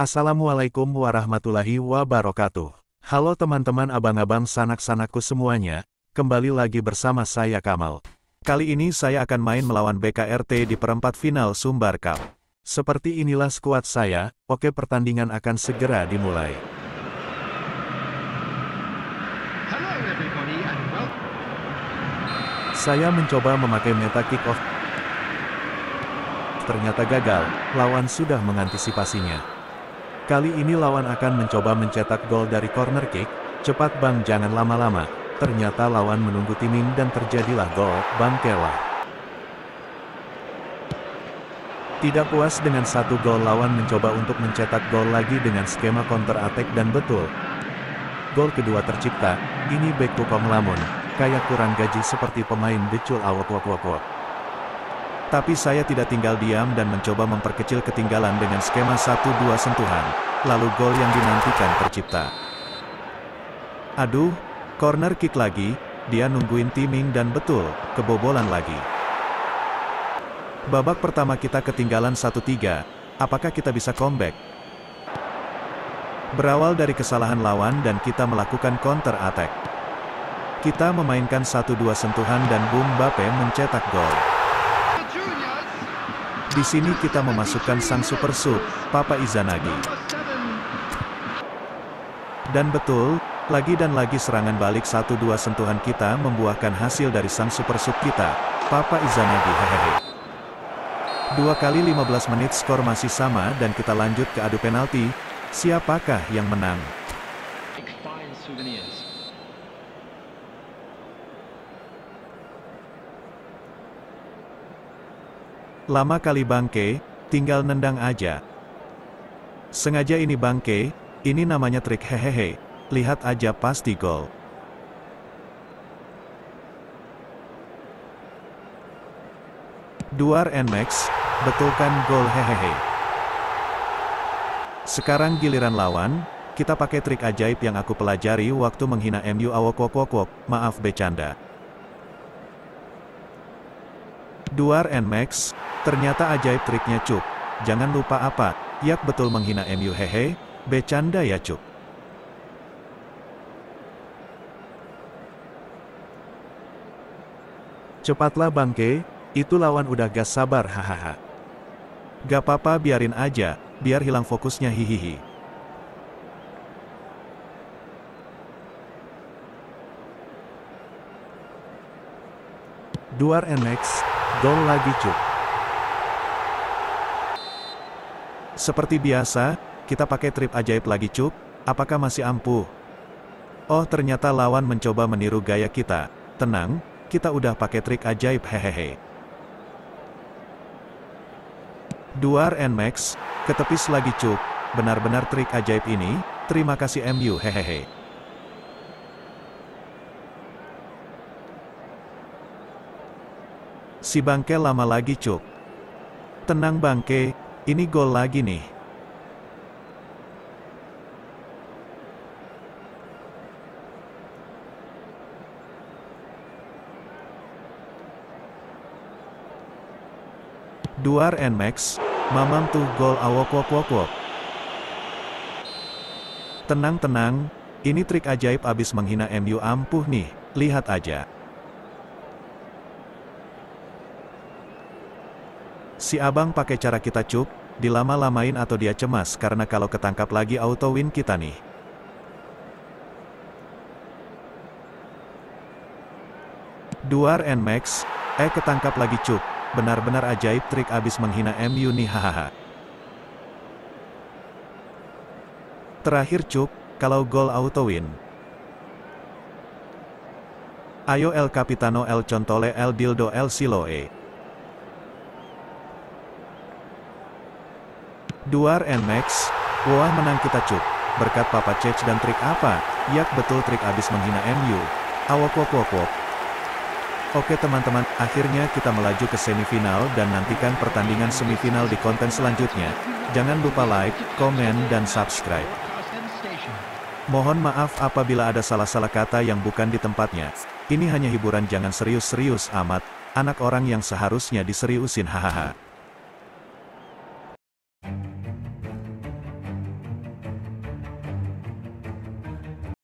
Assalamualaikum warahmatullahi wabarakatuh. Halo teman-teman abang-abang sanak-sanakku semuanya, kembali lagi bersama saya Kamal. Kali ini saya akan main melawan BKRT di perempat final Sumbar Cup. Seperti inilah skuad saya, oke pertandingan akan segera dimulai. Saya mencoba memakai meta kick off. Ternyata gagal, lawan sudah mengantisipasinya. Kali ini lawan akan mencoba mencetak gol dari corner kick. Cepat bang, jangan lama-lama. Ternyata lawan menunggu timing dan terjadilah gol, bangkelah. Tidak puas dengan satu gol, lawan mencoba untuk mencetak gol lagi dengan skema counter attack dan betul. Gol kedua tercipta, ini bek Tukong Lamun, kayak kurang gaji seperti pemain decul awok. Tapi saya tidak tinggal diam dan mencoba memperkecil ketinggalan dengan skema 1-2 sentuhan, lalu gol yang dinantikan tercipta. Aduh, corner kick lagi, dia nungguin timing dan betul, kebobolan lagi. Babak pertama kita ketinggalan 1-3, apakah kita bisa comeback? Berawal dari kesalahan lawan dan kita melakukan counter attack. Kita memainkan 1-2 sentuhan dan boom, Mbappe mencetak gol. Di sini kita memasukkan sang super sub, Papa Izanagi. Dan betul, lagi dan lagi serangan balik 1-2 sentuhan kita membuahkan hasil dari sang super sub kita, Papa Izanagi. Hehehe. 2 kali 15 menit skor masih sama dan kita lanjut ke adu penalti. Siapakah yang menang? Lama kali bangke, tinggal nendang aja. Sengaja ini bangke, ini namanya trik, hehehe. Lihat aja pasti gol. Duar Nmax, betul kan gol, hehehe. Sekarang giliran lawan, kita pakai trik ajaib yang aku pelajari waktu menghina MU awok, maaf bercanda. Duar Nmax, ternyata ajaib triknya cuk. Jangan lupa apa, yak betul menghina MU, hehe, bercanda ya cuk. Cepatlah bangke, itu lawan udah gak sabar, hahaha. Gak apa-apa, biarin aja, biar hilang fokusnya, hihihi. Duar Nmax, gol lagi cuk. Seperti biasa, kita pakai trip ajaib lagi cuk, apakah masih ampuh? Oh ternyata lawan mencoba meniru gaya kita. Tenang, kita udah pakai trik ajaib, hehehe. Duar Nmax, ketepis lagi cuk, benar-benar trik ajaib ini, terima kasih MU, hehehe. Si bangke lama lagi cuk. Tenang bangke, ini gol lagi nih. Duar Nmax, mamam tuh gol awok. Tenang, ini trik ajaib abis menghina MU ampuh nih, lihat aja. Si abang pakai cara kita cuk, dilama-lamain atau dia cemas karena kalau ketangkap lagi auto win kita nih. Duar Nmax, ketangkap lagi cuk, benar-benar ajaib trik abis menghina MU nih, hahaha. Terakhir cuk, kalau gol auto win. Ayo El Capitano, El Contole, El Dildo, El Siloe. Duar Nmax, wah menang kita cuk, berkat Papa Cech dan trik apa? Yak betul trik abis menghina MU, awok. Oke teman-teman, akhirnya kita melaju ke semifinal dan nantikan pertandingan semifinal di konten selanjutnya. Jangan lupa like, komen dan subscribe. Mohon maaf apabila ada salah-salah kata yang bukan di tempatnya. Ini hanya hiburan, jangan serius-serius amat, anak orang yang seharusnya diseriusin, hahaha.